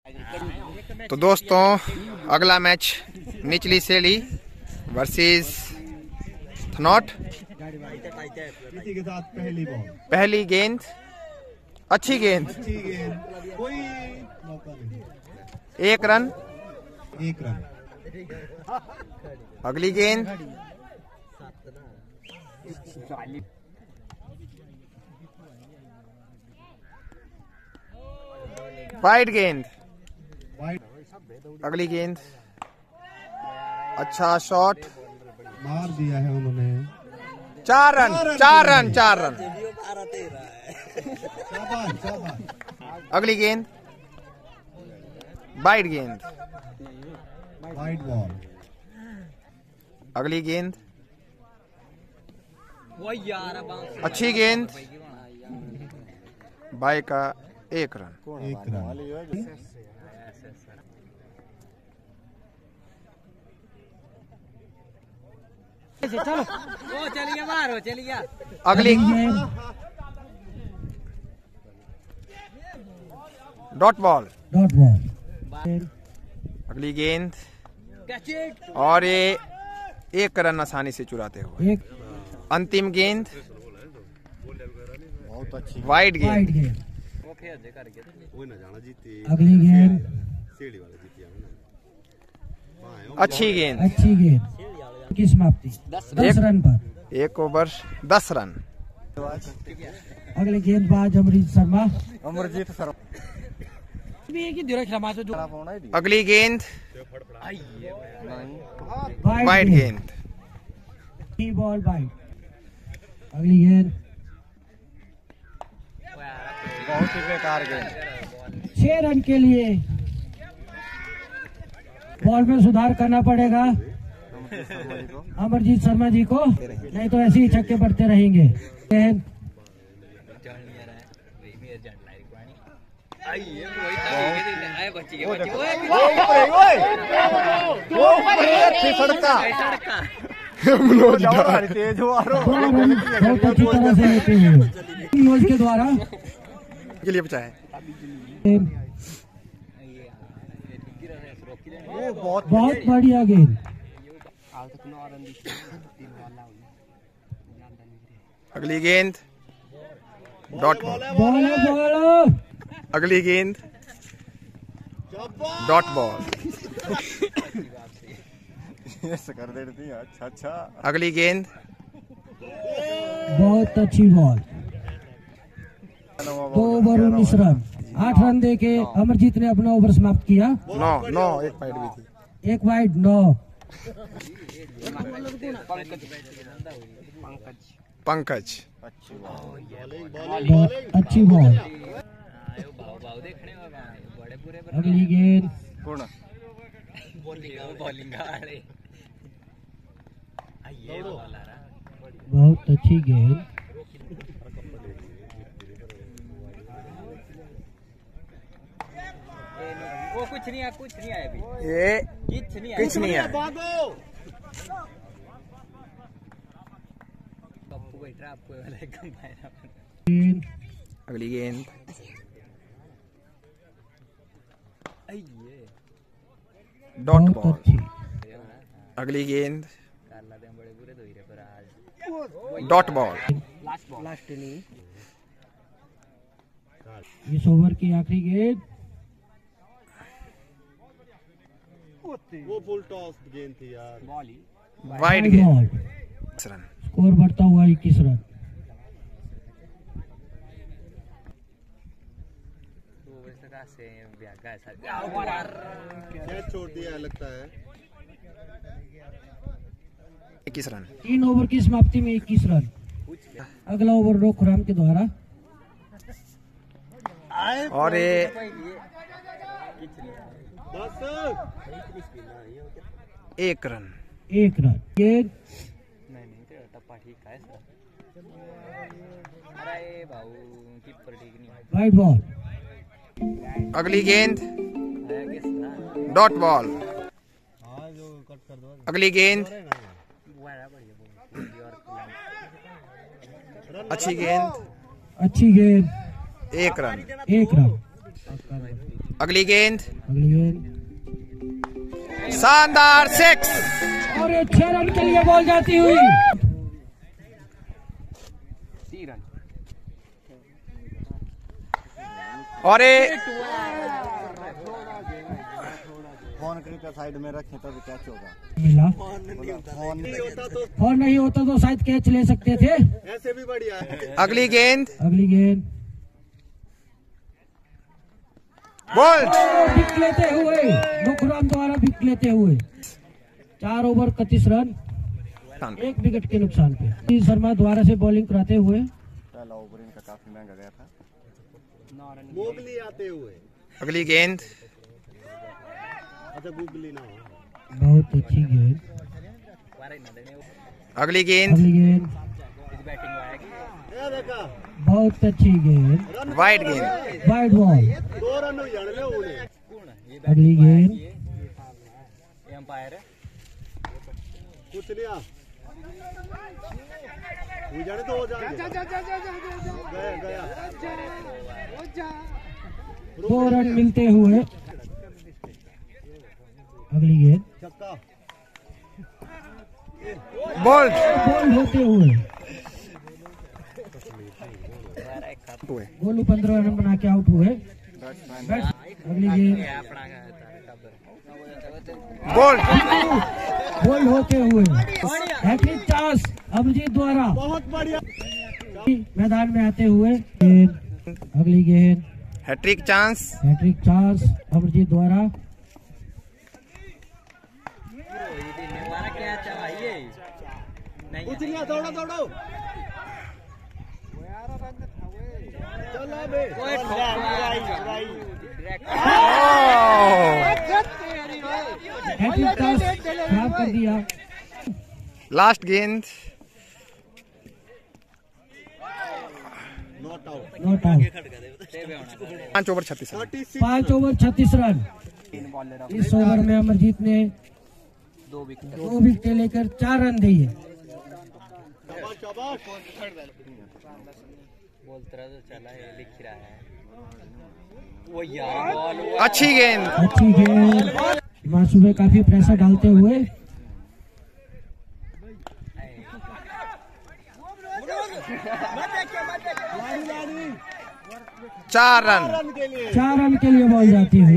तो दोस्तों अगला मैच निचली सेली वर्सेस थनॉट। इसी के साथ पहली गेंद अच्छी गेंद, कोई मौका नहीं, 1 रन। अगली गेंद वाइड गेंद। अगली गेंद अच्छा शॉट, मार दिया है उन्होंने। 4 रन। अगली गेंद वाइड गेंद। Wide ball. अगली गेंद अच्छी गेंद, बाई का 1 रन। अगली डॉट बॉल। अगली गेंद और ये 1 रन आसानी से चुराते हुए। अंतिम गेंद वाइड गेंद। अगली गेंद अच्छी गेंद। की समाप्ति 10 रन पर। 1 ओवर 10 रन। अगले गेंदबाज अमरजीत शर्मा। अगली गेंद वाइड गेंद। Ball wide. अगली गेंद बहुत ही बेकार गेंद। 6 रन के लिए बॉल में सुधार करना पड़ेगा अमरजीत शर्मा जी को, नहीं तो ऐसे ही छक्के पड़ते रहेंगे। बहुत अच्छी तरह से लेते हुए के द्वारा के लिए बचाए। बहुत बढ़िया गेंद। अगली गेंद डॉट बॉल। बॉल। अगली गेंद डॉट बॉल। कर देती है। अच्छा। अगली गेंद बहुत अच्छी बॉल। 2 over 19 run. 8 रन देके अमरजीत ने अपना ओवर समाप्त किया। 9 एक वाइड भी थी। 1 वाइड 9। पंकज बहुत अच्छी बॉल। अगली गेंद बहुत अच्छी गेंद। वो कुछ नहीं है अभी। ये कुछ नहीं है। अगली गेंद डॉट बॉल। अगली गेंद डॉट बॉल। इस ओवर की आखिरी गेंद वो फुल टॉस गेंद थी यार। वाइड गेंद। स्कोर बढ़ता हुआ 21 रन। छोड़ दिया लगता है। 21 रन। 3 ओवर की समाप्ति में 21 रन। अगला ओवर रोक राम के द्वारा। और ये 1 रन। गेंद वाइड बॉल। अगली गेंद डॉट बॉल। अगली गेंद अच्छी गेंद। 1 रन। अगली गेंद, अगली गेंद शानदार 6। और ये 6 रन के लिए बॉल जाती हुई। 3 रन। और ये फोन के साइड में रखें तभी कैच होगा। मिला, फोन नहीं होता तो फोन नहीं होता तो शायद कैच ले सकते थे। ऐसे भी बढ़िया है। अगली गेंद, अगली गेंद बॉल। विकेट लेते हुए नोखराम द्वारा विकेट लेते हुए 4 ओवर 31 रन, 1 विकेट के नुकसान पे। नीतीश शर्मा द्वारा से बॉलिंग कराते हुए। पहला ओवर इनका काफी महंगा गया था। मोगली आते हुए। अगली गेंद, अच्छा गुगली ना हो। बहुत अच्छी गेंद। अगली गेंद, अगली गेंद ये देखा बहुत अच्छी गेंद, वाइड गेंद। Wide ball. 2 रन हो जाने ले उन्हें। अगली गेंद एम्पायर है। कुछ नहीं आ हो जाने तो हो जाने। गया 2 रन मिलते हुए। अगली गेंद छक्का। बॉल। बॉल होते हुए गोलू 15 रन बना के आउट हुए। अगली गेंद बॉल। बॉल होते हुए हैट्रिक चांस अभिजीत द्वारा बहुत बढ़िया। मैदान में आते हुए। गेंद, अगली गेंद hat trick chance. Hat trick chance Abhijit द्वारा। क्या चाहिए? नहीं कुछ नहीं, दौड़ो दौड़ो। चलो बे। हैट्रिक चांस खराब कर दिया। लास्ट गेंद, not out. Not out. 5 over 36 run. 5 over 36 run. इस ओवर में अमरजीत ने 2 विकेट। 2 विकेट लेकर 4 रन दिए। शाबाश शाबाश। बोलता रहा तो चला है, लिख रहा है वो यार बॉल। अच्छी गेंद, अच्छी गेंद। मासूबे काफी प्रेशर डालते हुए। चार रन। 4 रन के लिए बॉल जाती हुई।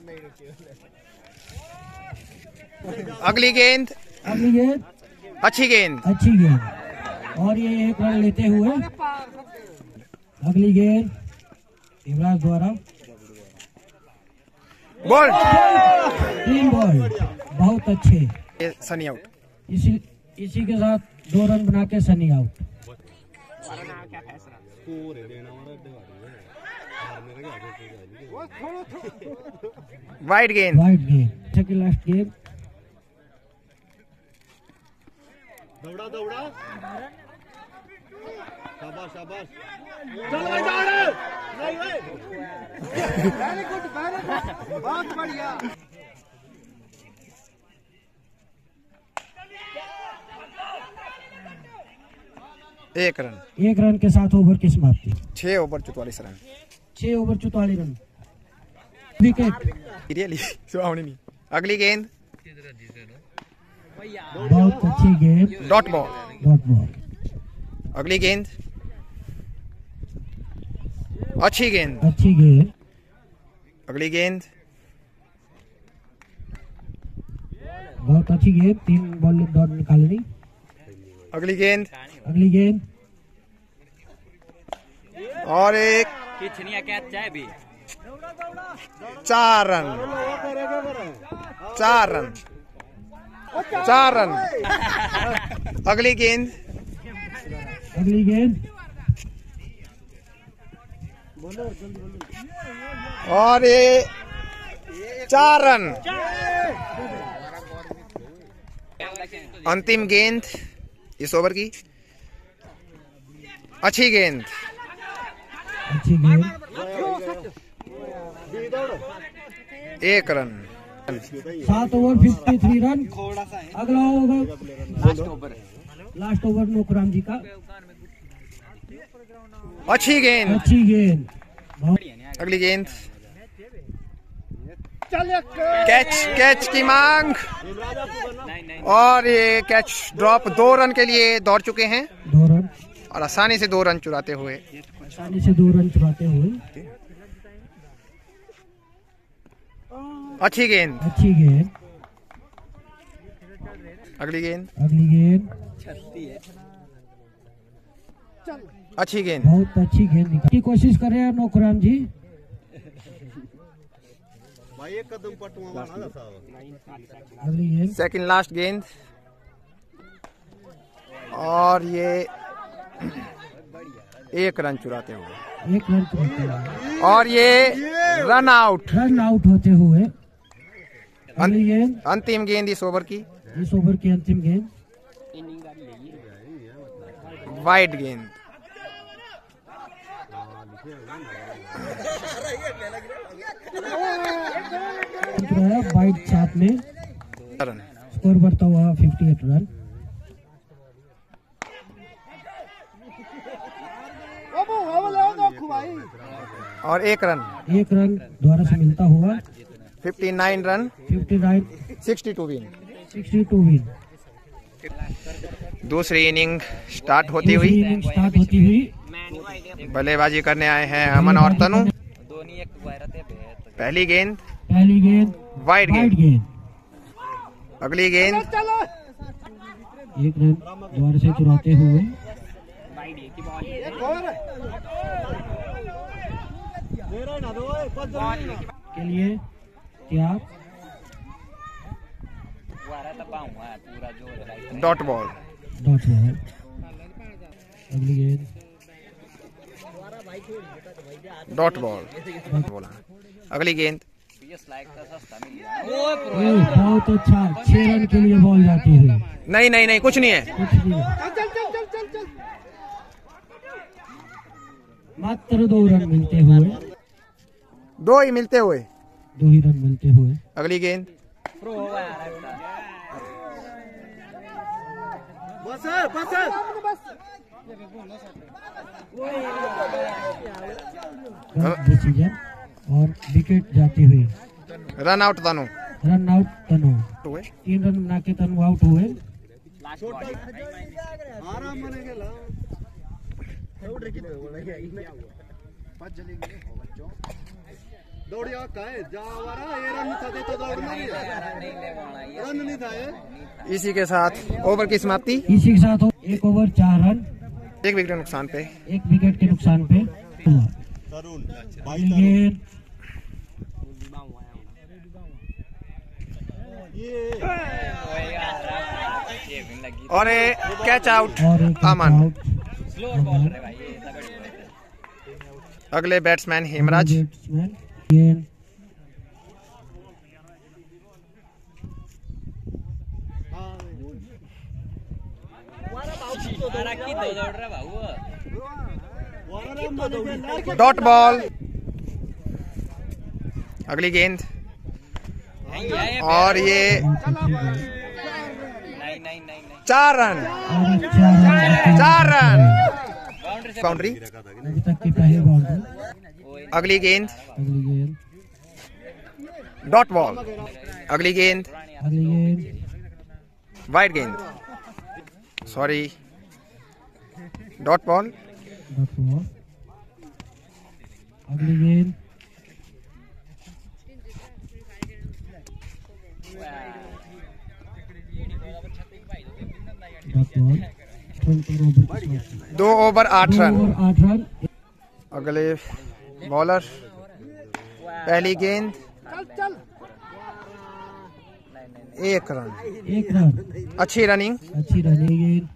अगली गेंद, अगली गेंद अच्छी गेंद। अच्छी गेंद और ये 1 रन लेते हुए। अगली गेंद युवराज द्वारा। बॉल। 3 बॉल बहुत अच्छे। ये सनी आउट। इसी के साथ 2 रन बना के सनी आउट। वाइड गेंद, वाइड गेंद। Second last game. दौड़ा दौड़ा। शाबाश शाबाश। चल भाई दौड़। नहीं भाई। वेरी गुड बहुत बढ़िया। 1 रन। 1 रन के साथ ओवर की समाप्ति। 6 over 44 run. 6 over 44 run. Wicket. Really सुहावनी नहीं। अगली गेंद, बहुत अच्छी गेंद। Dot ball. Dot ball. अगली गेंद, अच्छी गेंद। अच्छी गेंद। अगली गेंद, बहुत अच्छी गेंद। 3 बॉल डॉट निकालनी। अगली गेंद, अगली गेंद और एक कितनी कैच चाहे भी 4 रन। 4 रन। 4 रन। अगली गेंद, अगली गेंद और ये 4 रन। अंतिम गेंद इस ओवर की, अच्छी गेंद। अच्छी गेंद। 1 रन। 7 over 53 run. अगला over last over Nokram ji का। अच्छी गेंद। अच्छी गेंद। अगली गेंद, कैच की मांग और ये कैच ड्रॉप। 2 रन के लिए दौड़ चुके हैं 2 रन और आसानी से 2 रन चुराते हुए अच्छी गेंद। अगली गेंद अच्छी गेंद। बहुत अच्छी गेंद की कोशिश कर रहे हैं नौकराम जी। अगली गेंद सेकंड लास्ट गेंद और ये 1 रन चुराते हुए 1 रन और ये रन आउट होते हुए। अगली गेंद अंतिम गेंद इस ओवर की अंतिम गेंद वाइड गेंद। वाइड साथ में रन स्कोर बढ़ता हुआ 58 रन। और 1 रन द्वारा से मिलता हुआ 59 रन 62 विन। दूसरी इनिंग स्टार्ट होती हुई बल्लेबाजी करने आए हैं अमन और तनु। पहली गेंद वाइड गेंद। अगली गेंद 1 रन द्वारा से चुराते हुए के लिए तैयार। Dot ball. अगली गेंद डॉट बॉल बोला। अगली गेंद बहुत अच्छा 6 रन के लिए बॉल जाती है। नहीं कुछ नहीं है। मात्र 2 रन मिलते हुए 2 ही मिलते हुए 2 ही रन मिलते हुए। अगली गेंद डिसीजन और विकेट जाती हुई। रन आउट तनु। 3 रन बना के तनु आउट हुए। इसी के साथ ओवर की समाप्ति। 1 ओवर 4 रन 1 विकेट नुकसान पे। 1 विकेट के नुकसान पे। और कैच आउट अमन। अगले बैट्समैन हेमराज। Dot ball. अगली गेंद और ये 4 रन बाउंड्री। अभी तक की पहली बाउंड्री। अगली गेंद डॉट बॉल। अगली गेंद वाइड गेंद सॉरी डॉट बॉल। अगली गेंद dot ball. 2 over 8 run. 8 run. अगले बॉलर पहली गेंद 1 रन। 1 रन अच्छी रनिंग गेंद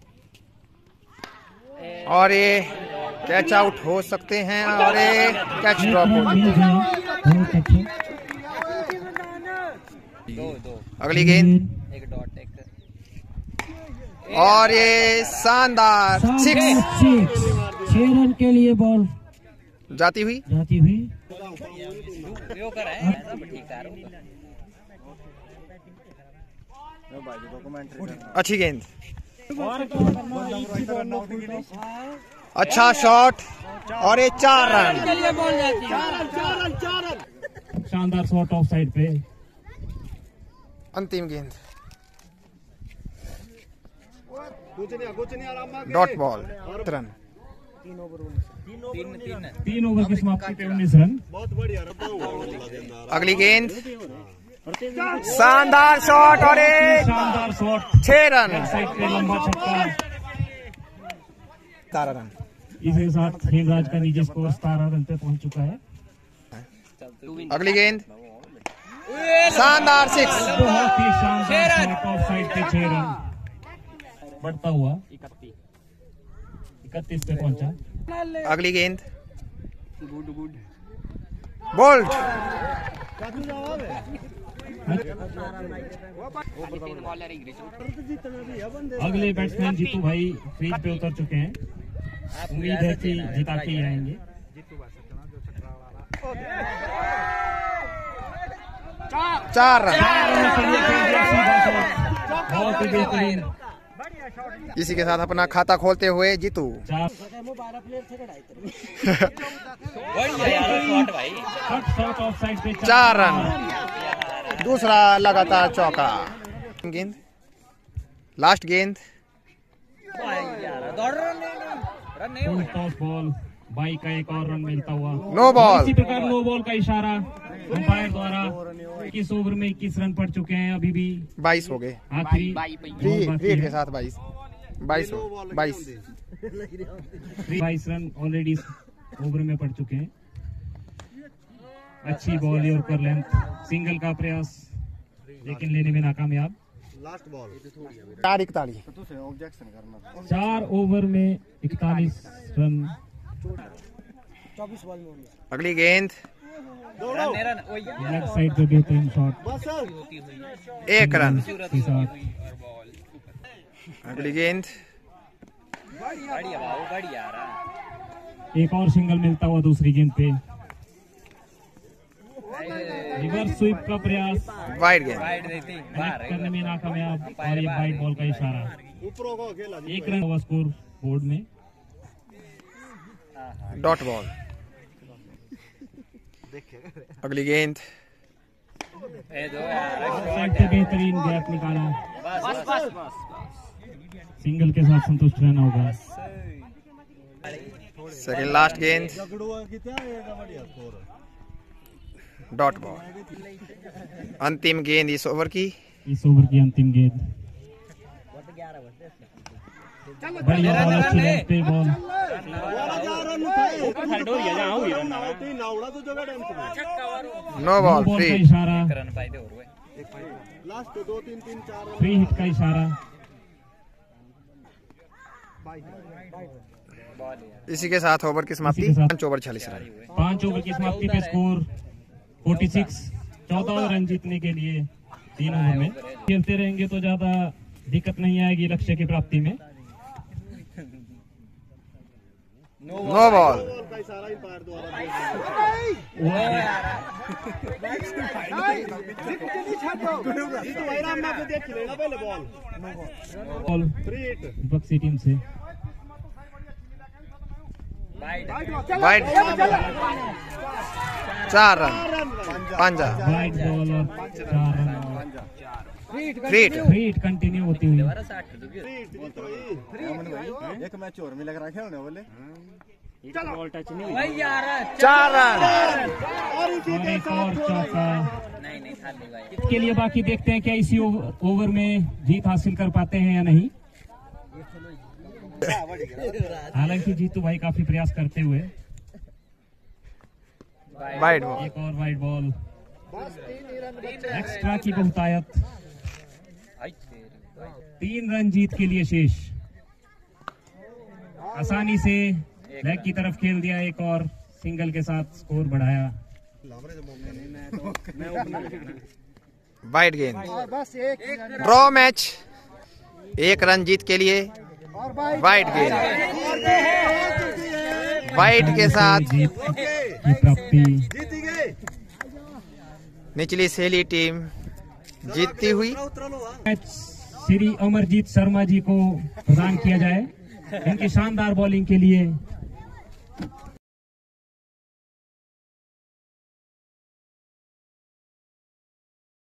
और ये कैच आउट हो सकते हैं और ये कैच ड्रॉप हो। बहुत अच्छा। अगली गेंद और ये शानदार 6 रन के लिए बॉल जाती हुई। अच्छी गेंद अच्छा शॉट और ये 4 रन। शानदार शॉट ऑफ साइड पे। अंतिम गेंद, कुछ नहीं आराम में डॉट बॉल, रन। 3 ओवर की समाप्ति पे 19 रन। बहुत बढ़िया। अगली गेंद, शानदार शॉट और एक शानदार शॉट, 6 रन, साइड पे लंबा छक्का। 17 रन। इसके साथ हेमराज का निजी स्कोर 17 रन पे पहुंच चुका है। अगली गेंद, शानदार 6, बहुत ही शानदार शॉट ऑफ साइड पे 6 रन, बढ़ता हुआ 31 पे पहुंचा। अगली गेंद, बोल्ट, अगले बैट्समैन जीतू भाई क्रीज पे उतर चुके हैं। उम्मीद है कि जिता के ही आएंगे। 4 रन। बहुत ही बेहतरीन। इसी के साथ अपना खाता खोलते हुए जीतू। 4 शॉट ऑफ साइड पे 4 रन, दूसरा लगातार चौका। गेंद, लास्ट गेंद, फुल टॉस बॉल, बाई का एक और रन मिलता हुआ। No ball. इसी प्रकार नो बॉल का इशारा अंपायर द्वारा। 21 ओवर में 21 रन पड़ चुके हैं। अभी भी 22 हो गए, आखिरी रीड के साथ 22 रन ऑलरेडी ओवर में पड़ चुके हैं। अच्छी बॉल यॉर्कर लेंथ, सिंगल का प्रयास लेकिन लेने में नाकामयाब। Last ball 4-41। 4 ओवर में 41 रन। अगली गेंद, लेग साइड पे बेहतरीन शॉट बस 1 रन। के साथ। अगली गेंद, एक और सिंगल मिलता हुआ दूसरी गेंद पे। रिवर्स स्वीप का प्रयास वाइड गेंद, कनेक्ट करने में नाकामयाब और ये वाइड बॉल का इशारा। ऊपरों को खेला 1 रन हुआ स्कोर बोर्ड में। Dot ball. अगली गेंद, साइड पे बेहतरीन गैप निकाला। सिंगल के साथ संतुष्ट रहना होगा। सेकंड लास्ट गेंद, डॉट बॉल। अंतिम गेंद इस ओवर की। इस ओवर की अंतिम गेंद, बढ़िया बॉल, अच्छी लेंथ पे बॉल। नो बॉल, बॉल का फ्री। इशारा, लास्ट 2 3 3 4 फ्री हिट का इशारा। इसी के साथ ओवर की समाप्ति। इसी के साथ 5 ओवर 46 रन। 5 ओवर की समाप्ति पे स्कोर 46। 14 रन जीतने के लिए 3 ओवर में खेलते रहेंगे तो ज्यादा दिक्कत नहीं आएगी लक्ष्य की प्राप्ति में। नो बॉल, का इशारा अंपायर द्वारा देख लेना पहले बॉल बॉल 3 हिट विपक्षी टीम से। वाइड, 4 रन, पंजा, वाइड बॉल और 4 run. Free hit. Free hit continue होती हुई। एक मैच और मिला कर खेलने वाले 4 रन। और एक और चौका। इसके लिए बाकी देखते हैं क्या इसी ओवर में जीत हासिल कर पाते हैं या नहीं। हालांकि जीतू भाई काफी प्रयास करते हुए। वाइड बॉल, एक और वाइड बॉल, एक्स्ट्रा की बहुतायत। 3 रन जीत के लिए शेष। आसानी से लेग की तरफ खेल दिया, एक और सिंगल के साथ स्कोर बढ़ाया। वाइड गेंद, ड्रॉ मैच। 1 रन जीत के लिए वाइड गेंद, वाइड के साथ जीत की प्राप्ति। निचली सहेली टीम जीतती हुई। मैच श्री अमरजीत शर्मा जी को प्रदान किया जाए इनकी शानदार बॉलिंग के लिए।